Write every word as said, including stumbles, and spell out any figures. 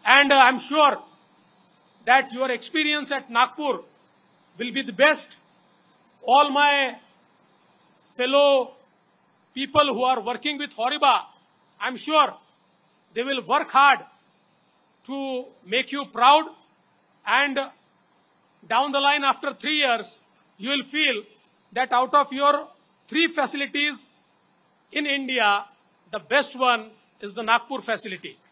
And uh, I'm sure that your experience at Nagpur will be the best. All my fellow people who are working with HORIBA, I'm sure they will work hard to make you proud, and down the line after three years, you will feel that out of your three facilities in India, the best one is the Nagpur facility.